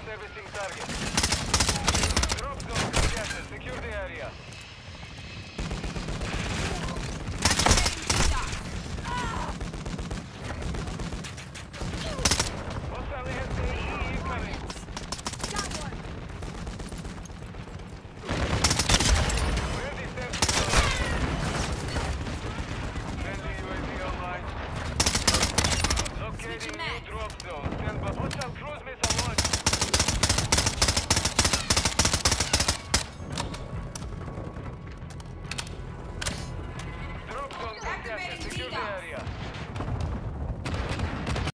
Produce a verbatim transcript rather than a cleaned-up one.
servicing target. Drop zone contested. Secure the area. Hostile A S A E incoming. Got one. Ready, sir. Friendly U A V online. Locating new drop zone.